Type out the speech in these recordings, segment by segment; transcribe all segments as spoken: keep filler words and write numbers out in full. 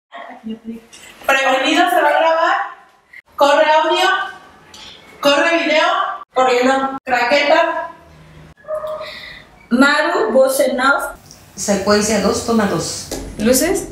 Prevenido se va a grabar. Corre audio. Corre video. Corriendo. Craqueta. Maru, voz en off. Secuencia dos, toma dos. Luces.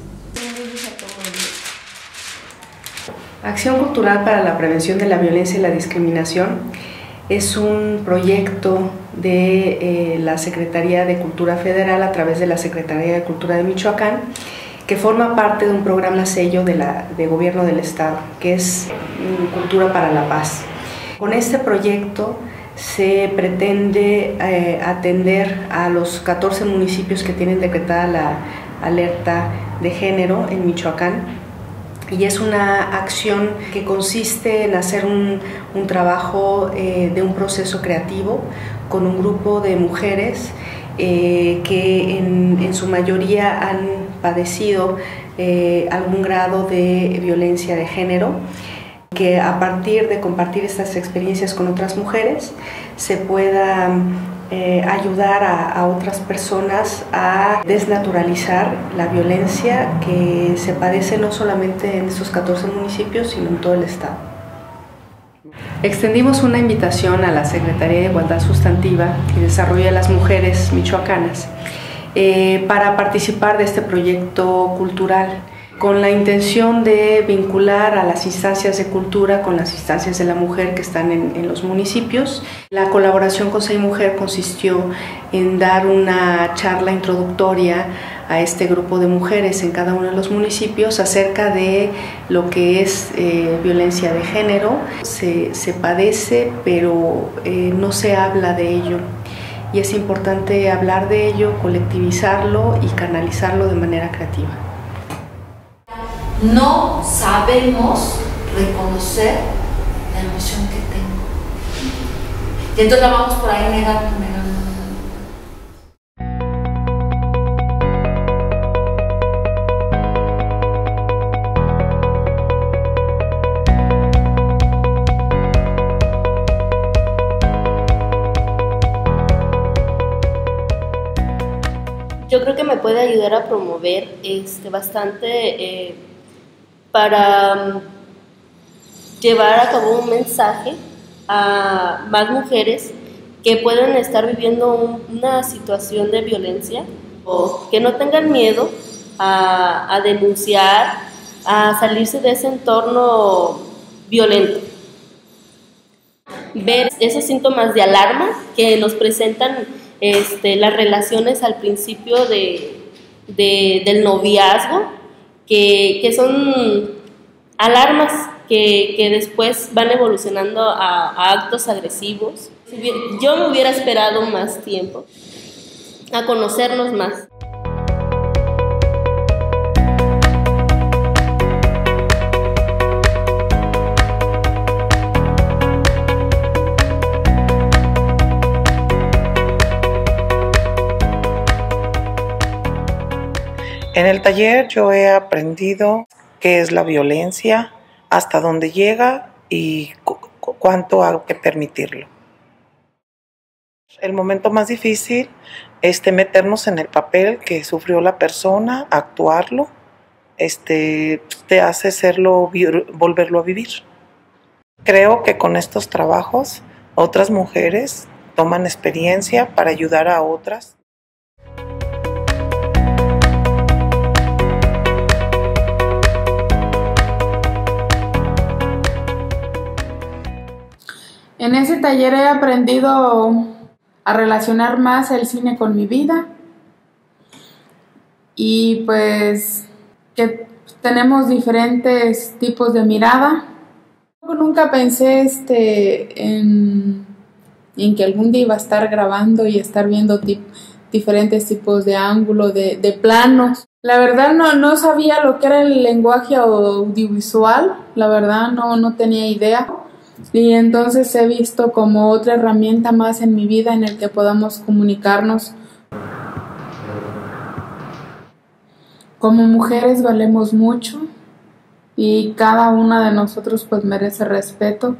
Acción Cultural para la Prevención de la Violencia y la Discriminación es un proyecto de eh, la Secretaría de Cultura Federal a través de la Secretaría de Cultura de Michoacán, que forma parte de un programa sello de, la, de Gobierno del Estado, que es Cultura para la Paz. Con este proyecto se pretende eh, atender a los catorce municipios que tienen decretada la alerta de género en Michoacán, y es una acción que consiste en hacer un, un trabajo eh, de un proceso creativo con un grupo de mujeres eh, que en, en su mayoría han padecido eh, algún grado de violencia de género, que a partir de compartir estas experiencias con otras mujeres se pueda eh, ayudar a, a otras personas a desnaturalizar la violencia que se padece no solamente en estos catorce municipios, sino en todo el estado. Extendimos una invitación a la Secretaría de Igualdad Sustantiva y Desarrollo de las Mujeres michoacanas eh, para participar de este proyecto cultural, con la intención de vincular a las instancias de cultura con las instancias de la mujer que están en, en los municipios. La colaboración con Say Mujer consistió en dar una charla introductoria a este grupo de mujeres en cada uno de los municipios acerca de lo que es eh, violencia de género. Se, se padece, pero eh, no se habla de ello. Y es importante hablar de ello, colectivizarlo y canalizarlo de manera creativa. No sabemos reconocer la emoción que tengo. Y entonces la vamos por ahí negando, negando. Yo creo que me puede ayudar a promover este, bastante eh, para um, llevar a cabo un mensaje a más mujeres que pueden estar viviendo un, una situación de violencia, o que no tengan miedo a, a denunciar, a salirse de ese entorno violento. Ver esos síntomas de alarma que nos presentan este, las relaciones al principio de, de, del noviazgo, que, que son alarmas que, que después van evolucionando a, a actos agresivos. Yo me hubiera esperado más tiempo a conocernos más. En el taller yo he aprendido qué es la violencia, hasta dónde llega y cu cuánto hay que permitirlo. El momento más difícil es meternos en el papel que sufrió la persona, actuarlo, este, te hace hacerlo, volverlo a vivir. Creo que con estos trabajos otras mujeres toman experiencia para ayudar a otras. En ese taller he aprendido a relacionar más el cine con mi vida, y pues que tenemos diferentes tipos de mirada. Nunca pensé este, en, en que algún día iba a estar grabando y estar viendo tip, diferentes tipos de ángulos, de, de planos. La verdad no, no sabía lo que era el lenguaje audiovisual, la verdad no, no tenía idea. Y entonces he visto como otra herramienta más en mi vida en el que podamos comunicarnos. Como mujeres valemos mucho y cada una de nosotros pues merece respeto.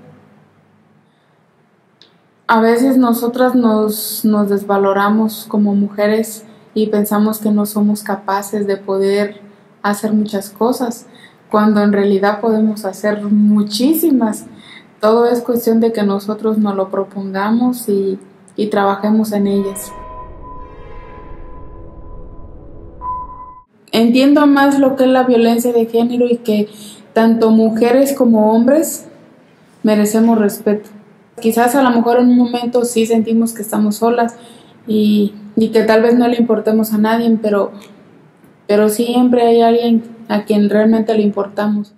A veces nosotras nos, nos desvaloramos como mujeres y pensamos que no somos capaces de poder hacer muchas cosas, cuando en realidad podemos hacer muchísimas. Todo es cuestión de que nosotros nos lo propongamos y, y trabajemos en ellas. Entiendo más lo que es la violencia de género y que tanto mujeres como hombres merecemos respeto. Quizás a lo mejor en un momento sí sentimos que estamos solas y, y que tal vez no le importemos a nadie, pero, pero siempre hay alguien a quien realmente le importamos.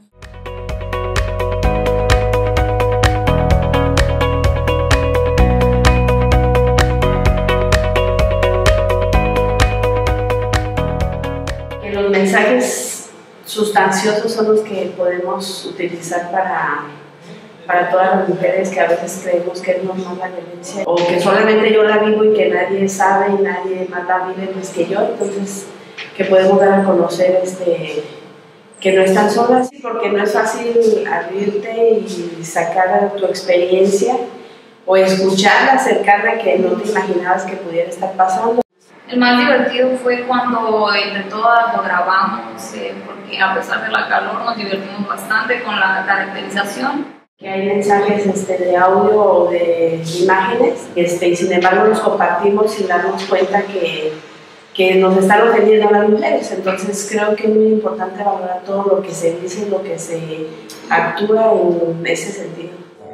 Los mensajes sustanciosos son los que podemos utilizar para, para todas las mujeres que a veces creemos que es normal la violencia o que solamente yo la vivo y que nadie sabe y nadie más la vive más que yo. Entonces, que podemos dar a conocer este, que no están solas, porque no es fácil abrirte y sacar tu experiencia o escucharla acerca de que no te imaginabas que pudiera estar pasando. El más divertido fue cuando entre todas lo grabamos, eh, porque a pesar de la calor nos divertimos bastante con la caracterización. Que hay mensajes este, de audio o de imágenes, este, y sin embargo los compartimos sin darnos cuenta que, que nos están ofendiendo a las mujeres. Entonces creo que es muy importante valorar todo lo que se dice y lo que se actúa en ese sentido.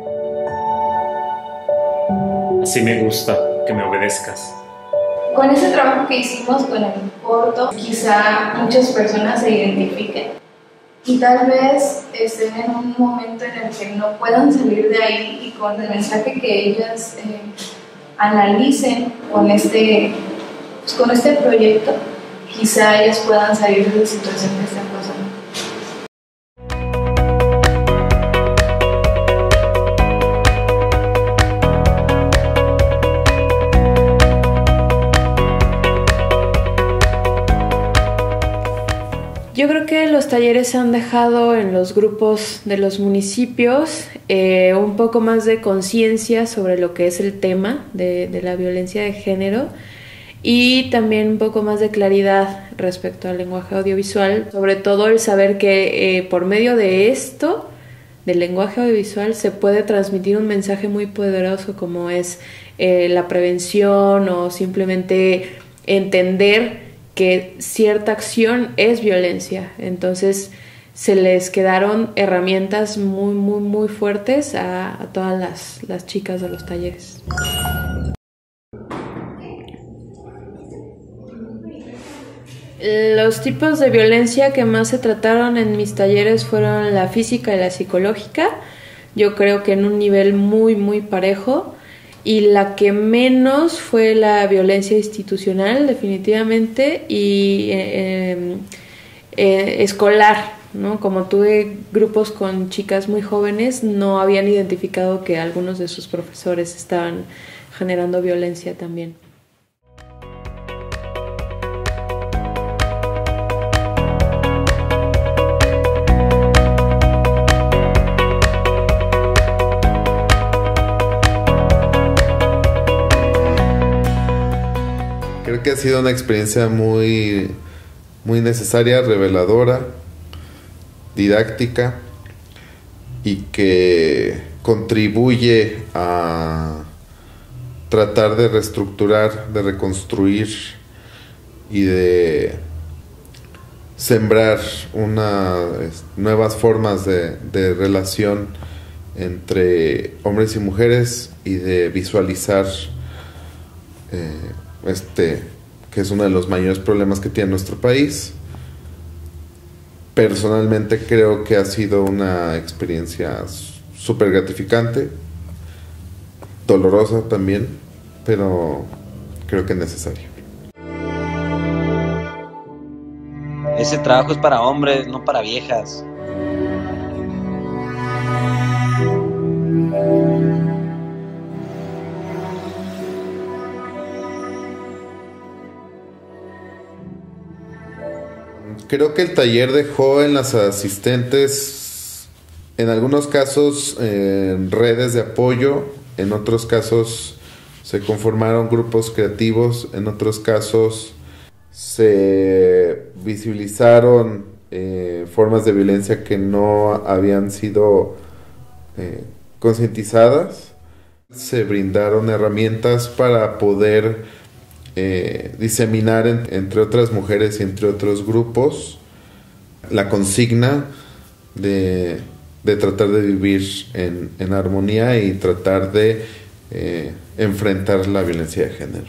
Así me gusta que me obedezcas. Con ese trabajo que hicimos con el corto, quizá muchas personas se identifiquen y tal vez estén en un momento en el que no puedan salir de ahí, y con el mensaje que ellas eh, analicen con este, pues con este proyecto, quizá ellas puedan salir de la situación que están pasando. Yo creo que los talleres han dejado en los grupos de los municipios eh, un poco más de conciencia sobre lo que es el tema de, de la violencia de género, y también un poco más de claridad respecto al lenguaje audiovisual, sobre todo el saber que eh, por medio de esto, del lenguaje audiovisual, se puede transmitir un mensaje muy poderoso como es eh, la prevención, o simplemente entender que cierta acción es violencia. Entonces se les quedaron herramientas muy, muy, muy fuertes a, a todas las, las chicas de los talleres. Los tipos de violencia que más se trataron en mis talleres fueron la física y la psicológica. Yo creo que en un nivel muy, muy parejo. Y la que menos fue la violencia institucional, definitivamente, y eh, eh, escolar, ¿no? Como tuve grupos con chicas muy jóvenes, no habían identificado que algunos de sus profesores estaban generando violencia también. Creo que ha sido una experiencia muy, muy necesaria, reveladora, didáctica, y que contribuye a tratar de reestructurar, de reconstruir y de sembrar una, nuevas formas de, de relación entre hombres y mujeres, y de visualizar eh, este que es uno de los mayores problemas que tiene nuestro país. Personalmente creo que ha sido una experiencia súper gratificante, dolorosa también, pero creo que necesaria. Ese trabajo es para hombres, no para viejas. Creo que el taller dejó en las asistentes, en algunos casos, eh, redes de apoyo, en otros casos se conformaron grupos creativos, en otros casos se visibilizaron eh, formas de violencia que no habían sido eh, concientizadas. Se brindaron herramientas para poder eh, diseminar en, entre otras mujeres y entre otros grupos la consigna de, de tratar de vivir en, en armonía y tratar de eh, enfrentar la violencia de género.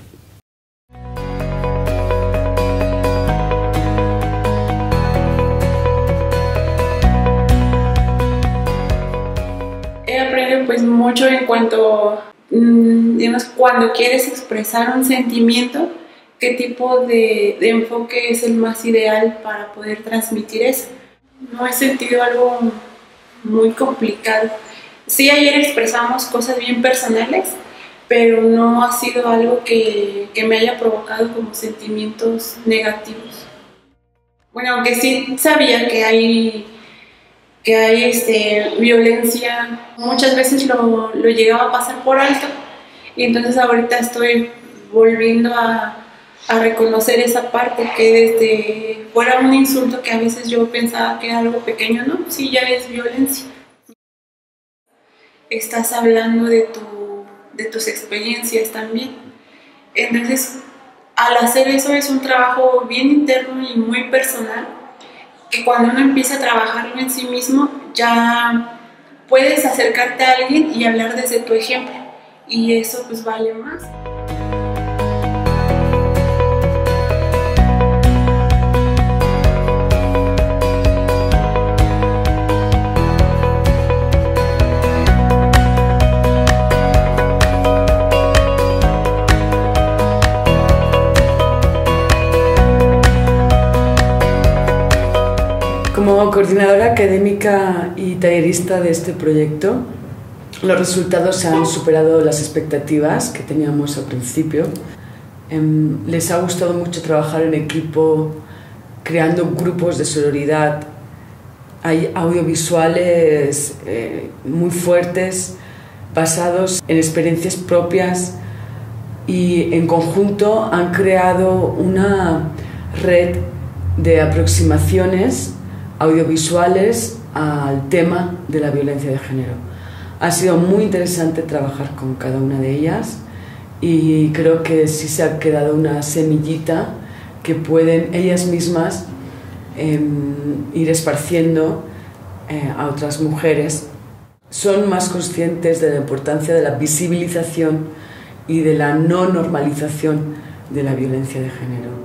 He aprendido pues mucho en cuanto, digamos, cuando quieres expresar un sentimiento, qué tipo de, de enfoque es el más ideal para poder transmitir eso. No he sentido algo muy complicado. Sí, ayer expresamos cosas bien personales, pero no ha sido algo que, que me haya provocado como sentimientos negativos. Bueno, aunque sí sabía que hay, que hay este, violencia, muchas veces lo, lo llegaba a pasar por alto, y entonces ahorita estoy volviendo a, a reconocer esa parte, que desde fuera un insulto que a veces yo pensaba que era algo pequeño, ¿no? Sí, ya es violencia. Estás hablando de, tu, de tus experiencias también. Entonces, al hacer eso es un trabajo bien interno y muy personal, que cuando uno empieza a trabajarlo en sí mismo, ya puedes acercarte a alguien y hablar desde tu ejemplo, y eso pues vale más. Como coordinadora académica y tallerista de este proyecto, los resultados han superado las expectativas que teníamos al principio. Eh, les ha gustado mucho trabajar en equipo, creando grupos de sororidad. Hay audiovisuales eh, muy fuertes, basados en experiencias propias, y en conjunto han creado una red de aproximaciones audiovisuales al tema de la violencia de género. Ha sido muy interesante trabajar con cada una de ellas, y creo que sí se ha quedado una semillita que pueden ellas mismas eh, ir esparciendo eh, a otras mujeres. Son más conscientes de la importancia de la visibilización y de la no normalización de la violencia de género.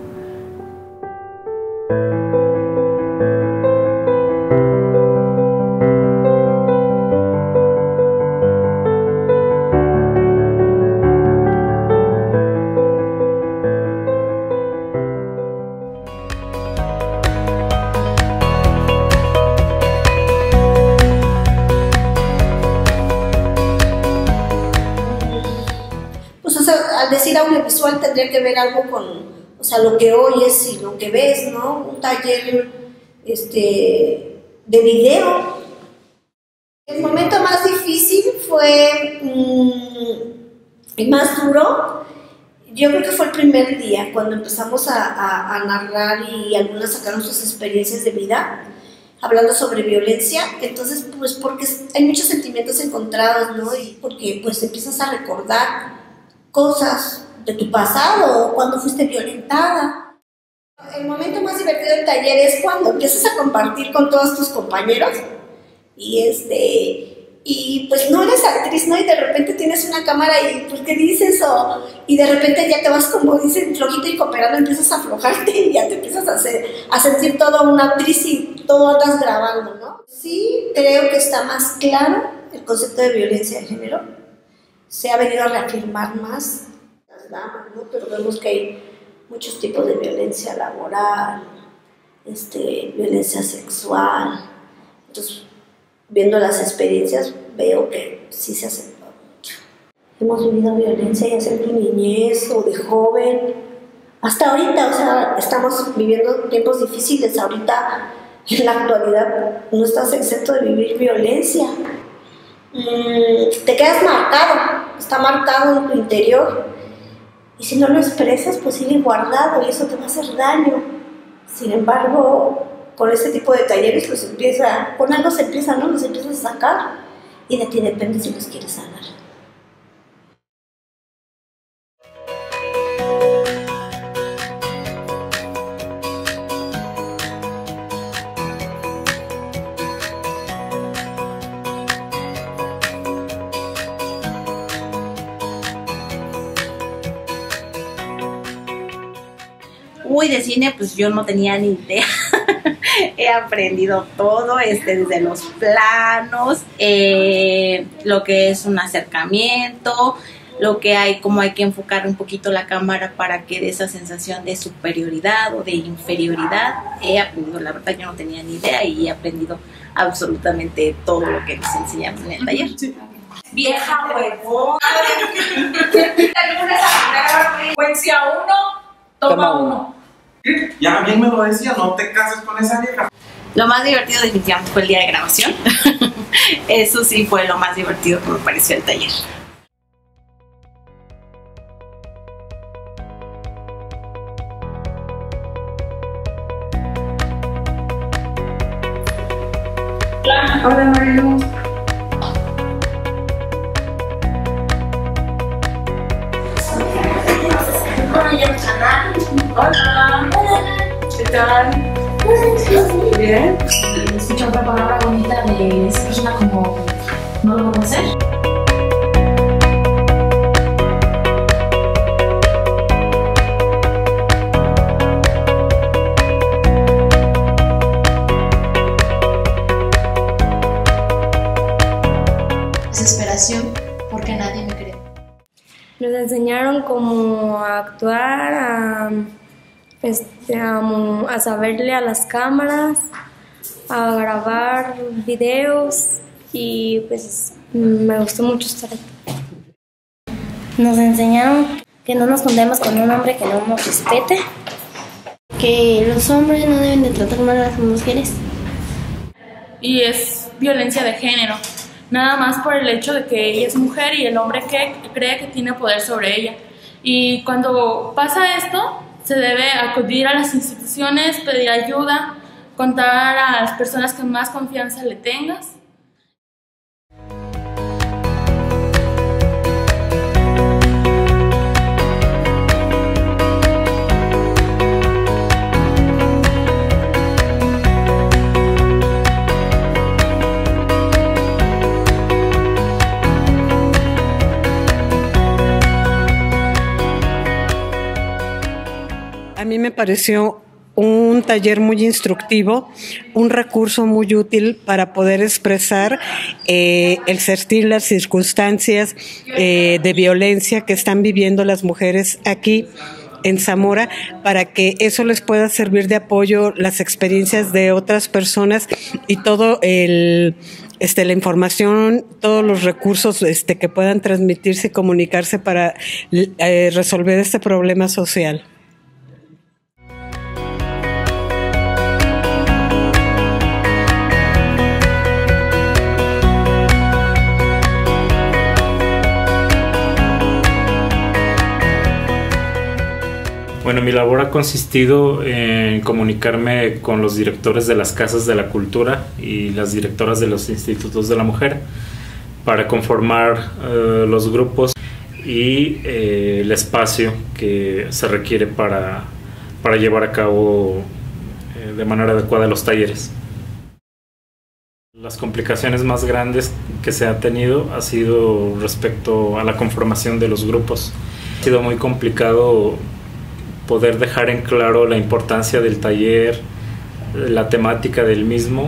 Decir audiovisual tendría que ver algo con, o sea, lo que oyes y lo que ves, ¿no? Un taller este, de video. El momento más difícil fue, mmm, el más duro, yo creo que fue el primer día, cuando empezamos a, a, a narrar y algunas sacaron sus experiencias de vida, hablando sobre violencia. Entonces, pues porque hay muchos sentimientos encontrados, ¿no? Y porque pues empiezas a recordar cosas de tu pasado, cuando fuiste violentada. El momento más divertido del taller es cuando empiezas a compartir con todos tus compañeros y este y pues no eres actriz, ¿no? Y de repente tienes una cámara y pues ¿qué dices? O, y de repente ya te vas, como dicen, flojito y cooperando, empiezas a aflojarte y ya te empiezas a, hacer, a sentir toda una actriz y todo andas grabando, ¿no? Sí, creo que está más claro el concepto de violencia de género. Se ha venido a reafirmar más las damas, ¿no? Pero vemos que hay muchos tipos de violencia laboral, este, violencia sexual. Entonces, viendo las experiencias, veo que sí se acepta mucho. Hemos vivido violencia ya sea en tu niñez o de joven, hasta ahorita, o sea, estamos viviendo tiempos difíciles. Ahorita, en la actualidad, no estás exento de vivir violencia. Te quedas marcado, está marcado en tu interior, y si no lo expresas pues sigue guardado y eso te va a hacer daño. Sin embargo, con este tipo de talleres, pues empieza, con algo se empieza, ¿no? Los empiezas a sacar y de ti depende si los quieres sanar. Uy, de cine pues yo no tenía ni idea. He aprendido todo, este, desde los planos, eh, lo que es un acercamiento, lo que hay, cómo hay que enfocar un poquito la cámara para que dé esa sensación de superioridad o de inferioridad. He aprendido, la verdad yo no tenía ni idea y he aprendido absolutamente todo lo que nos enseñamos en el taller. Vieja huevón. Secuencia uno, toma uno. Ya bien me lo decía, no te cases con esa vieja. Lo más divertido definitivamente fue el día de grabación. Eso sí fue lo más divertido que me pareció el taller. Hola Marilu. Hola. ¿Qué tal? Bien. Escucha otra palabra bonita de esa persona como no lo conocer. Desesperación porque nadie me cree. Nos enseñaron cómo a actuar, a, este, a, a saberle a las cámaras, a grabar videos y pues me gustó mucho estar aquí. Nos enseñaron que no nos juntemos con un hombre que no nos respete, que los hombres no deben de tratar mal a las mujeres. Y es violencia de género. Nada más por el hecho de que ella es mujer y el hombre que cree que tiene poder sobre ella. Y cuando pasa esto, se debe acudir a las instituciones, pedir ayuda, contar a las personas que más confianza le tengas. A mí me pareció un taller muy instructivo, un recurso muy útil para poder expresar eh, el sentir, las circunstancias eh, de violencia que están viviendo las mujeres aquí en Zamora, para que eso les pueda servir de apoyo, las experiencias de otras personas y todo el este la información, todos los recursos este que puedan transmitirse y comunicarse para eh, resolver este problema social. Bueno, mi labor ha consistido en comunicarme con los directores de las casas de la cultura y las directoras de los institutos de la mujer para conformar eh, los grupos y eh, el espacio que se requiere para, para llevar a cabo eh, de manera adecuada los talleres. Las complicaciones más grandes que se ha tenido ha sido respecto a la conformación de los grupos. Ha sido muy complicado poder dejar en claro la importancia del taller, la temática del mismo.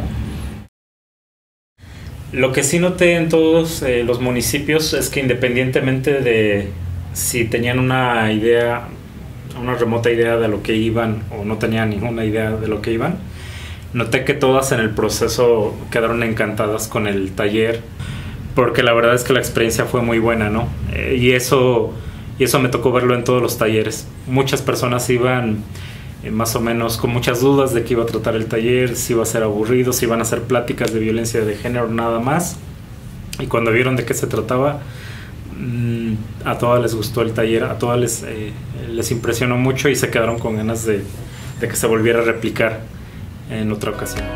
Lo que sí noté en todos eh, los municipios es que independientemente de si tenían una idea, una remota idea de lo que iban o no tenían ninguna idea de lo que iban, noté que todas en el proceso quedaron encantadas con el taller, porque la verdad es que la experiencia fue muy buena, ¿no? Eh, y eso... Y eso me tocó verlo en todos los talleres. Muchas personas iban eh, más o menos con muchas dudas de qué iba a tratar el taller, si iba a ser aburrido, si iban a hacer pláticas de violencia de género, nada más. Y cuando vieron de qué se trataba, mmm, a todas les gustó el taller, a todas les, eh, les impresionó mucho y se quedaron con ganas de, de que se volviera a replicar. en otra ocasión.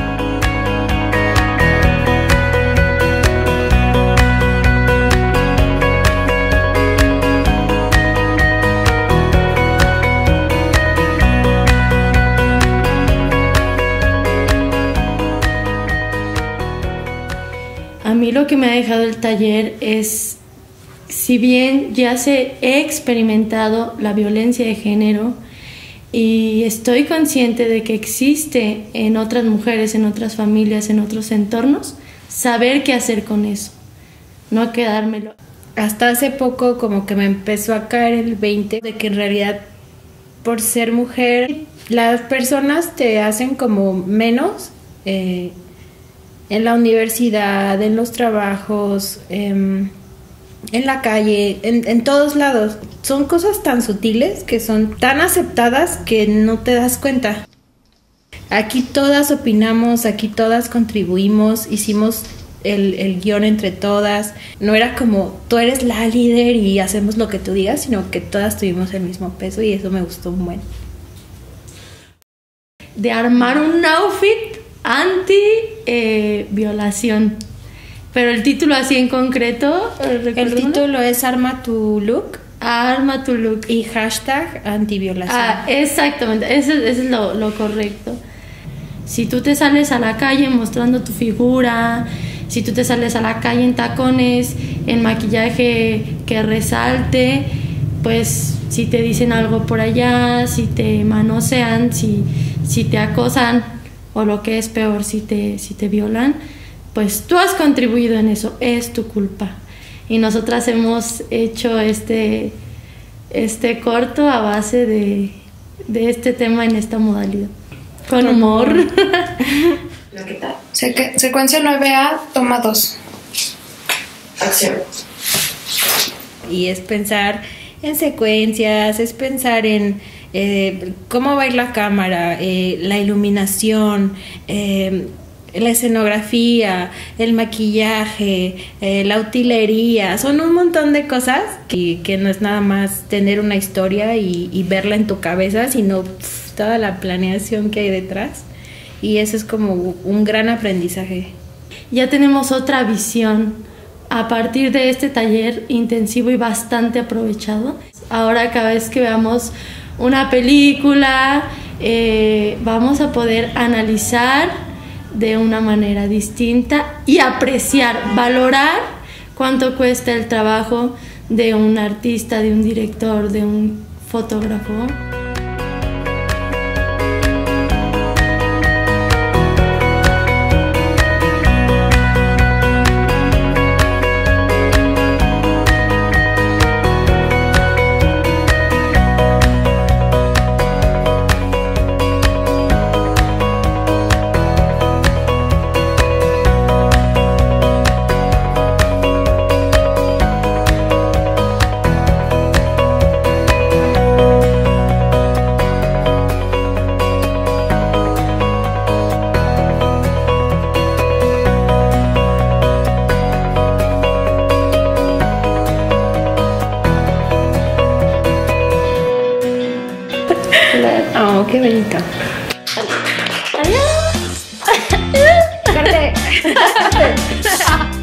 A mí lo que me ha dejado el taller es, si bien ya se he experimentado la violencia de género y estoy consciente de que existe en otras mujeres, en otras familias, en otros entornos, saber qué hacer con eso, no quedármelo. Hasta hace poco como que me empezó a caer el veinte de que en realidad por ser mujer las personas te hacen como menos eh, en la universidad, en los trabajos, eh, en la calle, en, en todos lados. Son cosas tan sutiles que son tan aceptadas que no te das cuenta. Aquí todas opinamos, aquí todas contribuimos, hicimos el, el guión entre todas. No era como tú eres la líder y hacemos lo que tú digas, sino que todas tuvimos el mismo peso y eso me gustó un buen. De armar un outfit anti eh, violación, pero el título así en concreto, el título es Arma tu look, Arma tu look y hashtag antiviolación. Ah, exactamente, eso, eso es lo, lo correcto. Si tú te sales a la calle mostrando tu figura, si tú te sales a la calle en tacones, en maquillaje que resalte, pues si te dicen algo por allá, si te manosean, si, si te acosan, o lo que es peor, si te, si te violan, pues tú has contribuido en eso, es tu culpa. Y nosotras hemos hecho este, este corto a base de, de este tema en esta modalidad. Con humor. ¿Qué tal? Seque- secuencia nueve A, toma dos. Acción. Y es pensar en secuencias, es pensar en eh, cómo va a ir la cámara, eh, la iluminación, eh, la escenografía, el maquillaje, eh, la utilería. Son un montón de cosas que, que no es nada más tener una historia y, y verla en tu cabeza, sino pff, toda la planeación que hay detrás. Y eso es como un gran aprendizaje. Ya tenemos otra visión a partir de este taller intensivo y bastante aprovechado. Ahora cada vez que veamos una película, eh, vamos a poder analizar de una manera distinta y apreciar, valorar cuánto cuesta el trabajo de un artista, de un director, de un fotógrafo. Oh, qué bonito. Adiós. Corte.